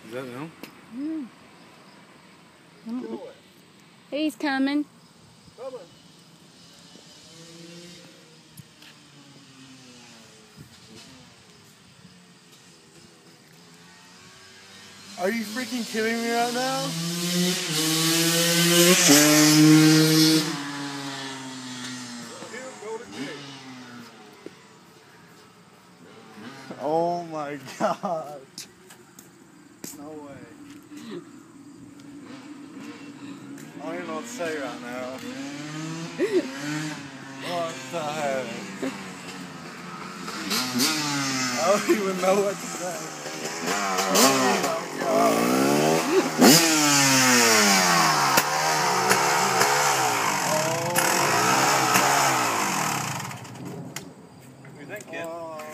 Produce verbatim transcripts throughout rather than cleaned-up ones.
Is that him? Yeah. He's coming. Coming. Are you freaking kidding me right now? Oh my god. No way. I don't even know what to say right now. What the heck? I don't even know what to say. Oh my god. What do you think, kid? Oh.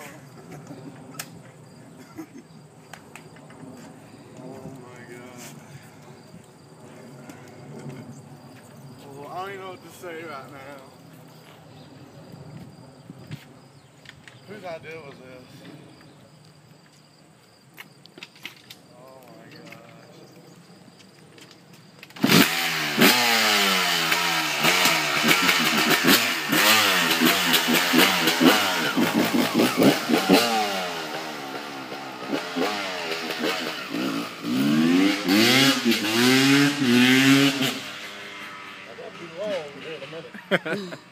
I don't even know what to say right now. Whose idea was this? Oh my gosh. I got too long here in a minute.